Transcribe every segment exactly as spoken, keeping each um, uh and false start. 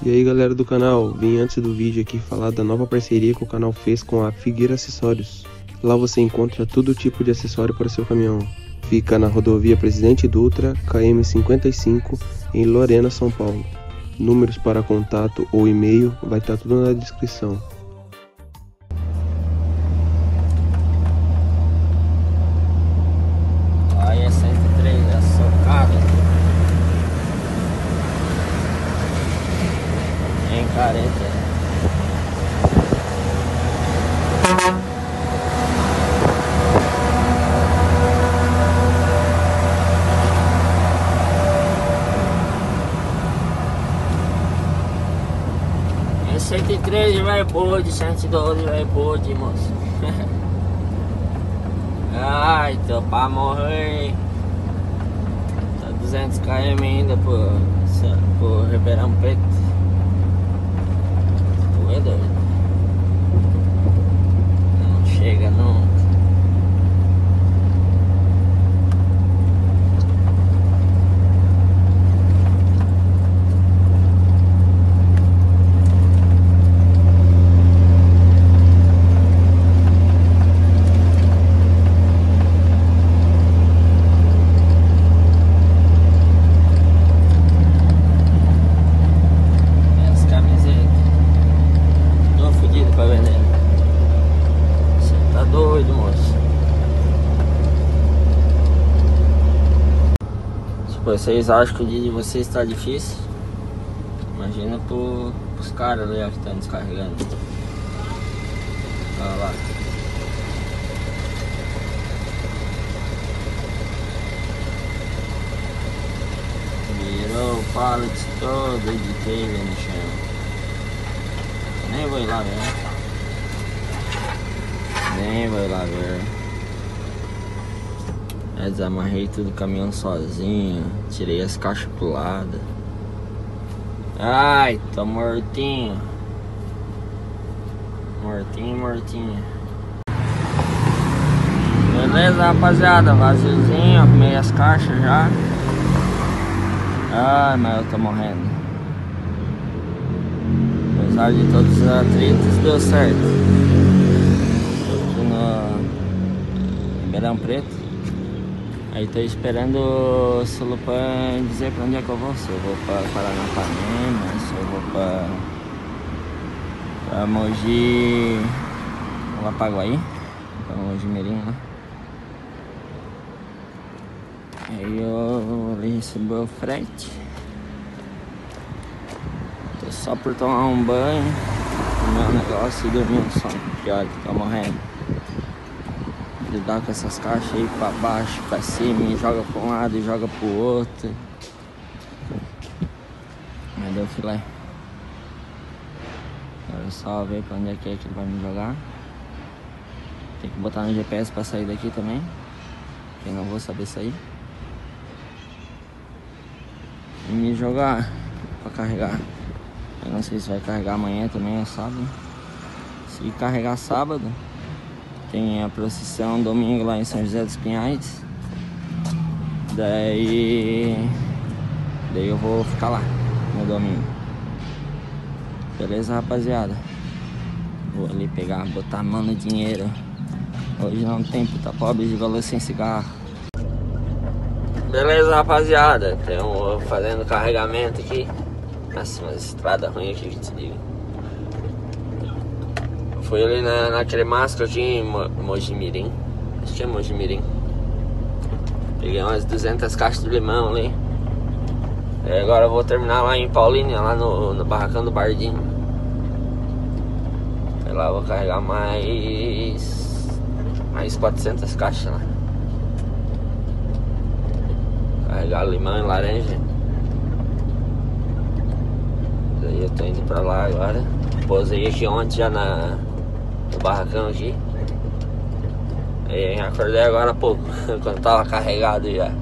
E aí galera do canal, vim antes do vídeo aqui falar da nova parceria que o canal fez com a Figueira Acessórios. Lá você encontra todo tipo de acessório para o seu caminhão. Fica na rodovia Presidente Dutra, K M cinquenta e cinco, em Lorena, São Paulo. Números para contato ou e-mail vai estar tudo na descrição. Aí é cento e três, é socado. Em careta. É cento e três vai pôr, cento e doze vai pôr, moço. Ai, tô pra morrer. Tá duzentos quilômetros ainda por, por Ribeirão Preto. Tu é doido. Não chega nunca. Vocês acham que o dia de vocês está difícil? Imagina pro, pros caras ali ó, que estão descarregando. Olha lá. Virou o pallet todo de telha no chão. Nem vou ir lá ver. Nem vou ir lá ver. Eu desamarrei tudo o caminhão sozinho. Tirei as caixas pro lado. Ai, tô mortinho. Mortinho, mortinho. Beleza, rapaziada, vaziozinho. Arrumei as caixas já. Ai, mas eu tô morrendo. Apesar de todos os atritos, deu certo. Tô aqui no Ribeirão Preto. Aí tô esperando o Sulupan dizer pra onde é que eu vou. Se eu vou pra Paranapanema, se eu vou pra, pra Mogi, lá pra Guaí, pra Mogi Mirim lá. Aí eu ali recebi o frete. Tô só por tomar um banho, comer um negócio e dormir um sono, porque olha, tô morrendo. Lidar com essas caixas aí pra baixo, pra cima, e joga pra um lado e joga pro outro. Mas deu filé. Agora é só ver pra onde é que é que ele vai me jogar. Tem que botar no G P S pra sair daqui também, porque eu não vou saber sair. E me jogar pra carregar. Eu não sei se vai carregar amanhã também, é sábado. Se carregar sábado, tem a procissão domingo lá em São José dos Pinhais. Daí Daí eu vou ficar lá no domingo. Beleza, rapaziada? Vou ali pegar, botar a mão no dinheiro. Hoje não tem puta pobre de valor sem cigarro. Beleza, rapaziada? Estamos fazendo carregamento aqui. Nossa, mas estrada ruim aqui que te digo. Fui ali na, naquele mastro aqui em Mo, Mogi Mirim. Acho que é Mogi Mirim. Peguei umas duzentas caixas de limão ali. E agora eu vou terminar lá em Paulínia, lá no, no barracão do Bardinho. Sei lá, eu vou carregar mais mais quatrocentas caixas lá. Carregar limão e laranja. Daí eu tô indo pra lá agora. Posei aqui ontem já na no barracão aqui. E acordei agora há pouco, quando tava carregado já.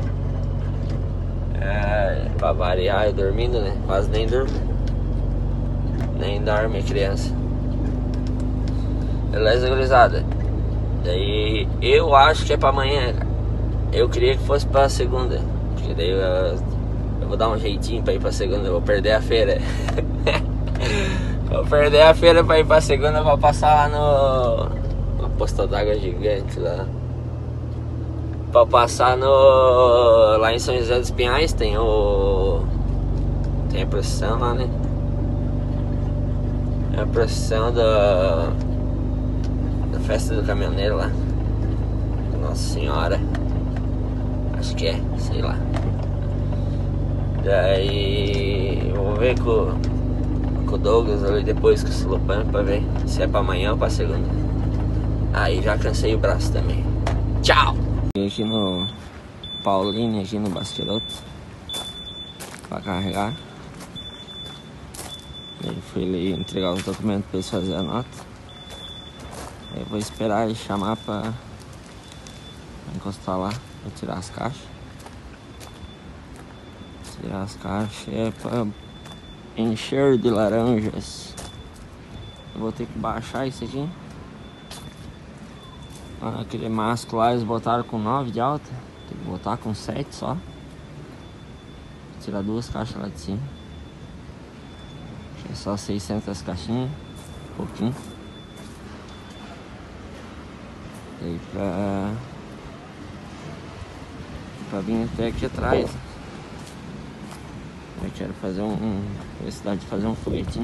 É, pra variar, eu dormindo, né? Quase nem durmo. Nem dorme criança. Beleza, gurizada? Daí eu acho que é pra amanhã, cara. Eu queria que fosse pra segunda, porque daí eu Eu vou dar um jeitinho pra ir pra segunda, eu vou perder a feira. Vou perder a feira pra ir pra segunda, vou passar lá no... uma posta d'água gigante lá. Pra passar no... lá em São José dos Pinhais tem o... tem a procissão lá, né? É a procissão da... da festa do caminhoneiro lá. Nossa Senhora. Acho que é, sei lá. Daí... vou ver com, com o Douglas ali depois com o Silopan pra ver se é pra amanhã ou pra segunda. Aí já cansei o braço também. Tchau! Aqui no Paulinho, aqui no Bastiroto, pra carregar. Ele foi ali entregar os documentos pra eles fazerem a nota. Eu vou esperar ele chamar pra encostar lá, pra tirar as caixas. Tirar as caixas é pra encher de laranjas. Eu vou ter que baixar isso aqui. Aquele masco lá eles botaram com nove de alta. Tem que botar com sete só. Tirar duas caixas lá de cima. É só seiscentas caixinhas. Pouquinho. E aí pra... pra vir até aqui atrás. Eu quero fazer um... um necessidade de fazer um foguetinho.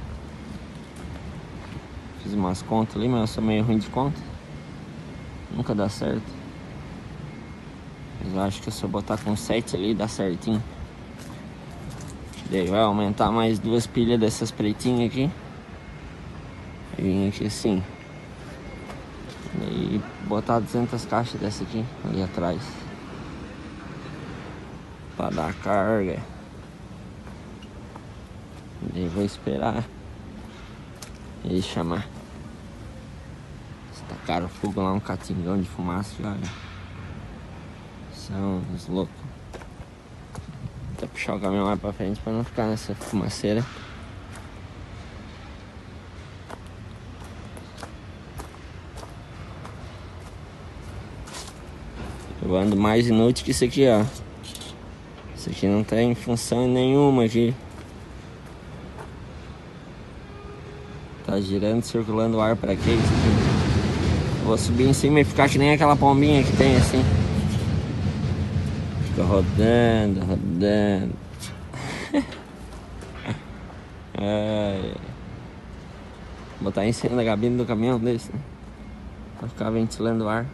Fiz umas contas ali, mas eu sou meio ruim de conta. Nunca dá certo. Mas eu acho que se eu botar com sete ali dá certinho. Daí vai aumentar mais duas pilhas dessas pretinhas aqui. E vim aqui assim. E botar duzentas caixas dessa aqui ali atrás. Pra dar carga. Daí vou esperar ele chamar. Tacaram fogo lá, um catingão de fumaça já. São uns loucos. Vou puxar o caminhão mais pra frente pra não ficar nessa fumaceira. Eu ando mais inútil que isso aqui, ó. Isso aqui não tem função nenhuma aqui. Tá girando, circulando o ar pra quê? Isso aqui? Vou subir em cima e ficar que nem aquela pombinha que tem assim. Fica rodando, rodando. É. Botar em cima da cabine do caminhão desse, né? Pra ficar ventilando o ar.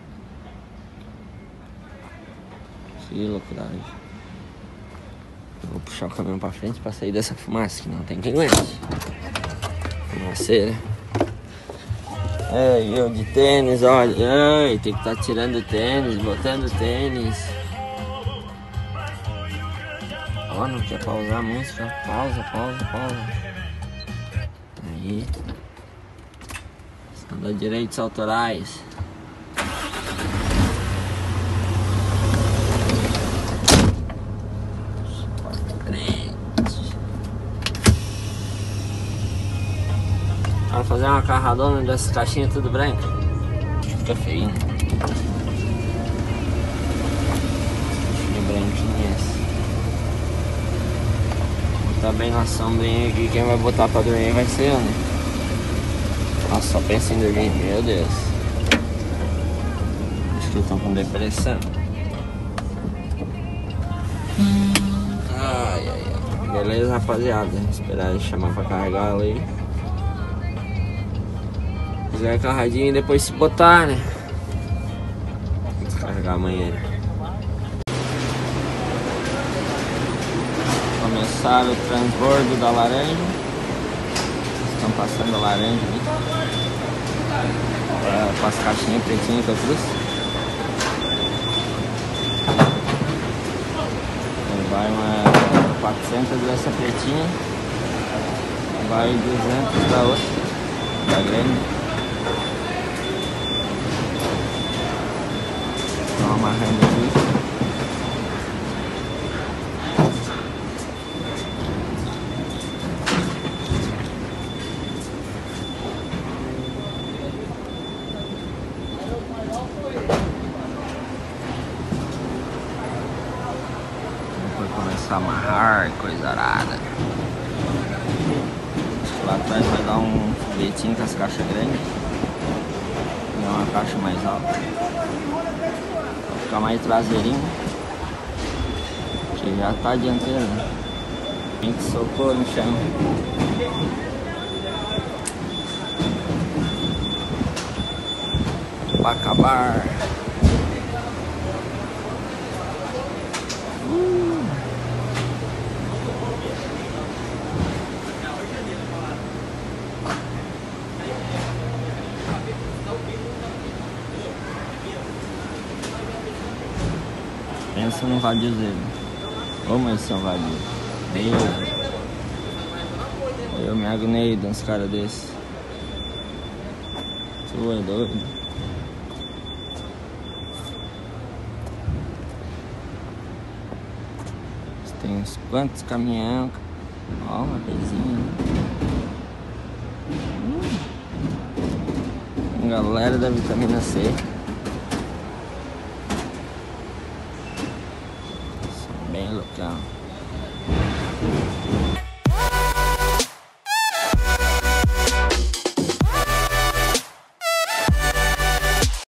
Que loucuragem. Vou puxar o caminhão pra frente pra sair dessa fumaça que não tem quem aguente. Fumaceira. Ai, eu de tênis, olha. Ai, tem que estar tá tirando tênis, botando tênis. Ó, oh, não quer pausar a música. Pausa, pausa, pausa. Aí. Estão dando direitos autorais. Para fazer uma carradona dessas caixinhas tudo branco. Fica feio, né? Caixinha branquinhas. Botar bem na sombrinha aqui. Quem vai botar pra dormir vai ser eu, né? Nossa, só pensa em dormir. Meu Deus. Acho que eu tô com depressão. Ai, ai, ai. Beleza, rapaziada. Esperar ele chamar pra carregar ali. Fizer carradinho e depois se botar, né? Descarregar amanhã. Começaram o transbordo da laranja. Estão passando a laranja ali. É, com as caixinhas pretinhas que eu trouxe. Então vai uma quatrocentas dessa pretinha. Vai duzentos da outra. Da grande. Estão amarrando aqui. Depois começar a amarrar. Ai, coisa arada. Lá atrás vai dar um foguetinho com as caixas grandes. E uma caixa mais alta. Vai ficar mais traseirinho. Que já tá dianteiro. A gente socou no chão. Pra acabar. Uh. Pensa no vadiozeiro. Ô, mas são vadios. Deus. Eu me agnei de uns caras desses. Tu é doido. Tem uns quantos caminhão. Ó, uma pezinha. Hum. Galera da vitamina C. Bem local.